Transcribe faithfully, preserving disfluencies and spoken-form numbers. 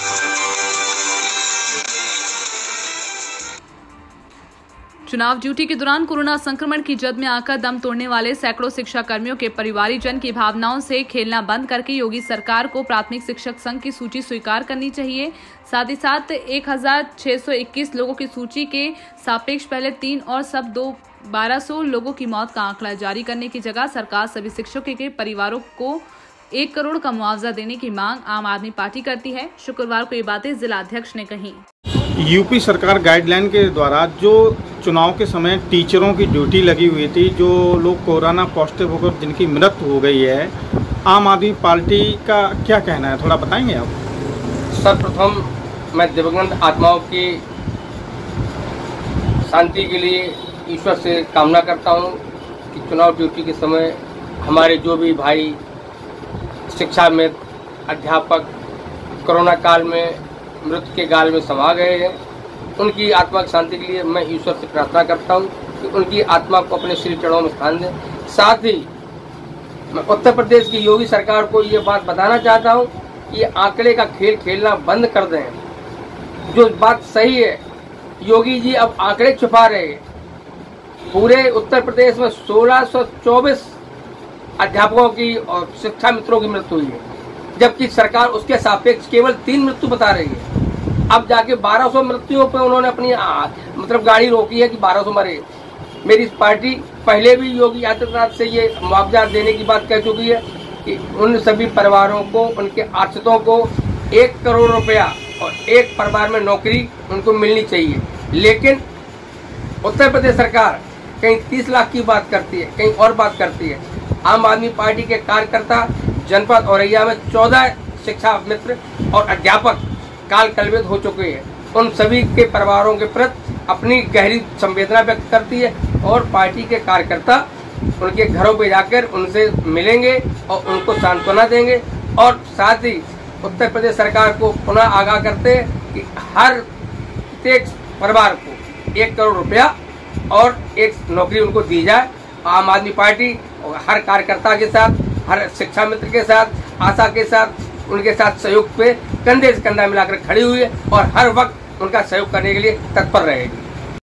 चुनाव ड्यूटी के दौरान कोरोना संक्रमण की जद में आकर दम तोड़ने वाले सैकड़ों शिक्षा कर्मियों के परिवारीजन की भावनाओं से खेलना बंद करके योगी सरकार को प्राथमिक शिक्षक संघ की सूची स्वीकार करनी चाहिए। साथ ही साथ एक हजार छह सौ इक्कीस लोगों की सूची के सापेक्ष पहले तीन और सब दो बारह सौ लोगों की मौत का आंकड़ा जारी करने की जगह सरकार सभी शिक्षकों के परिवारों को एक करोड़ का मुआवजा देने की मांग आम आदमी पार्टी करती है। शुक्रवार को ये बातें जिला अध्यक्ष ने कही। यूपी सरकार गाइडलाइन के द्वारा जो चुनाव के समय टीचरों की ड्यूटी लगी हुई थी, जो लोग कोरोना पॉजिटिव होकर जिनकी मृत्यु हो गई है, आम आदमी पार्टी का क्या कहना है, थोड़ा बताएंगे आप? सर्वप्रथम मैं दिवंगत आत्माओं की शांति के लिए ईश्वर से कामना करता हूं कि चुनाव ड्यूटी के समय हमारे जो भी भाई शिक्षा में अध्यापक कोरोना काल में मृत्यु के गाल में समा गए हैं, उनकी आत्मा की शांति के लिए मैं ईश्वर से प्रार्थना करता हूं कि उनकी आत्मा को अपने श्री चरणों में स्थान दें। साथ ही मैं उत्तर प्रदेश की योगी सरकार को ये बात बताना चाहता हूं कि ये आंकड़े का खेल खेलना बंद कर दें। जो बात सही है, योगी जी अब आंकड़े छुपा रहे हैं। पूरे उत्तर प्रदेश में सोलह सौ चौबीस अध्यापकों की और शिक्षा मित्रों की मृत्यु हुई है, जबकि सरकार उसके सापेक्ष केवल तीन मृत्यु बता रही है। अब जाके बारह सौ मृत्युओं पर उन्होंने अपनी आ, मतलब गाड़ी रोकी है कि बारह सौ मरे। मेरी पार्टी पहले भी योगी आदित्यनाथ से ये मुआवजा देने की बात कह चुकी है कि उन सभी परिवारों को, उनके आश्रितों को एक करोड़ रुपया और एक परिवार में नौकरी उनको मिलनी चाहिए। लेकिन उत्तर प्रदेश सरकार कहीं तीस लाख की बात करती है, कहीं और बात करती है। आम आदमी पार्टी के कार्यकर्ता जनपद औरैया में चौदह शिक्षा मित्र और अध्यापक काल कलवित हो चुके हैं। उन सभी के परिवारों के प्रति अपनी गहरी संवेदना व्यक्त करती है और पार्टी के कार्यकर्ता उनके घरों पर जाकर उनसे मिलेंगे और उनको सांत्वना देंगे। और साथ ही उत्तर प्रदेश सरकार को पुनः आगाह करते हैं कि हर प्रत्येक परिवार को एक करोड़ रुपया और एक नौकरी उनको दी जाए। आम आदमी पार्टी और हर कार्यकर्ता के साथ, हर शिक्षा मित्र के साथ, आशा के साथ, उनके साथ सहयोग पे कंधे से कंधा मिलाकर खड़ी हुई है और हर वक्त उनका सहयोग करने के लिए तत्पर रहेगी।